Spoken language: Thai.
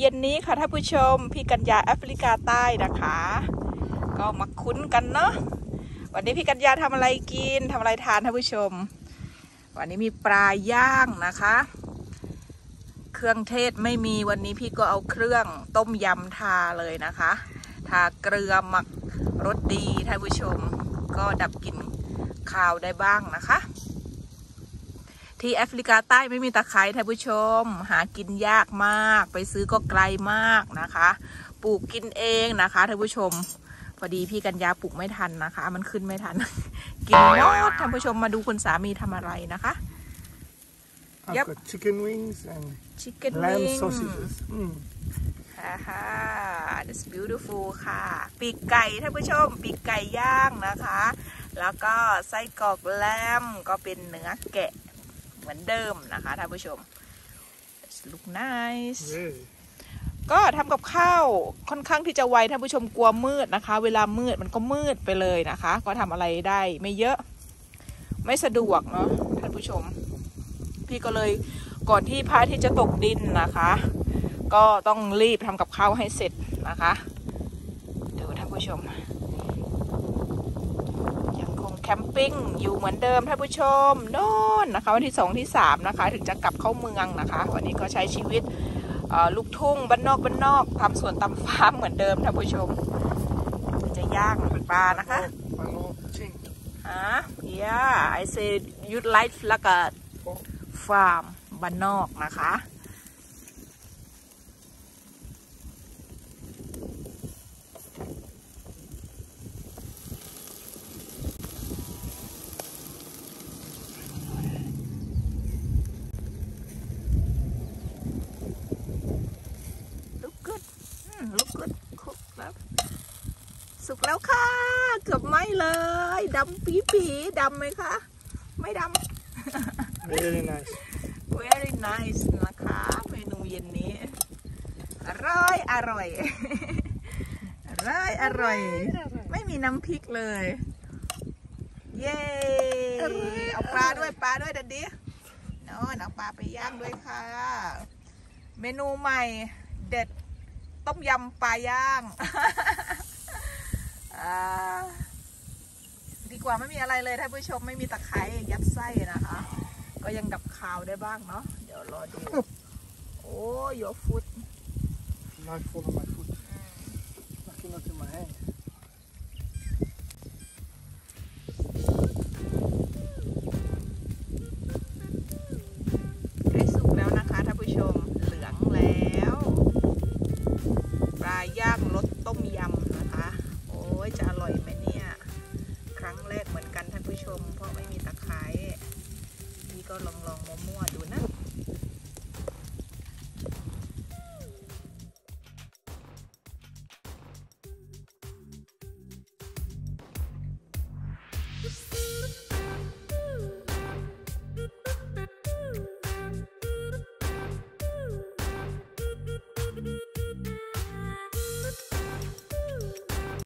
ย็นนี้ค่ะท่านผู้ชมพี่กัญญาแอฟริกาใต้นะคะก็มาคุ้นกันเนาะวันนี้พี่กัญญาทำอะไรกินทำอะไรทานท่านผู้ชมวันนี้มีปลาย่างนะคะเครื่องเทศไม่มีวันนี้พี่ก็เอาเครื่องต้มยำทาเลยนะคะทาเกลือหมักรสดีท่านผู้ชมก็ดับกลิ่นคาวได้บ้างนะคะที่แอฟริกาใต้ไม่มีตะไคร้ท่านผู้ชมหากินยากมากไปซื้อก็ไกลมากนะคะปลูกกินเองนะคะท่านผู้ชมพอดีพี่กัญญาปลูกไม่ทันนะคะมันขึ้นไม่ทัน กินหมดท่านผู้ชมมาดูคุณสามีทำอะไรนะคะ I've got chicken wings and chicken lamb wing sausages. ค่ะ that's beautiful ค่ะปีกไก่ท่านผู้ชมปีกไก่ย่างนะคะแล้วก็ไส้กรอกแลมก็เป็นเนื้อแกะเหมือนเดิมนะคะท่านผู้ชม look nice ก็ทำกับข้าวค่อนข้างที่จะไวท่านผู้ชมกลัวมืดนะคะเวลามืดมันก็มืดไปเลยนะคะก็ทำอะไรได้ไม่เยอะไม่สะดวกเนาะท่านผู้ชมพี่ก็เลยก่อนที่พระอาทิตย์จะตกดินนะคะก็ต้องรีบทำกับข้าวให้เสร็จนะคะดูท่านผู้ชมยังคงแคมปิ้งอยู่เหมือนเดิมท่านผู้ชมโน่นนะคะวันที่2ที่3นะคะถึงจะกลับเข้าเมืองนะคะวันนี้ก็ใช้ชีวิตลูกทุ่งบ้านนอกทำสวนตำฟาร์มเหมือนเดิมท่านผู้ชมจะย่างปลานะคะyeah I say you like แล้วก็ฟาร์มบ้านนอกนะคะ look good look good คุกแล้วสุกแล้วค่ะเกือบไหม้เลยดำปีดำไหมคะไม่ดำ Very nice very nice นะคะเมนูเย็นนี้อร่อยไม่มีน้ำพริกเลยเย้เอาปลาด้วยดัดดี้เนาะเอาปลาไปย่างด้วยค่ะเมนูใหม่เด็ดต้มยำปลาย่าง ดีกว่าไม่มีอะไรเลยท่านผู้ชมไม่มีตะไคร้ยัดไส้นะคะก็ยังดับคาวได้บ้างเนาะเดี๋ยวรอดูโอ้ยฟุต Knife fall on my foot Lucky not in my hand ได้สุกแล้วนะคะท่านผู้ชมเหลืองแล้วปลาย่างรสต้มยำนะคะโอ้ยจะอร่อยไหมเนี่ยครั้งแรกเหมือนกันท่านผู้ชมเพราะไม่มีตะไคร้นี่ก็ลอง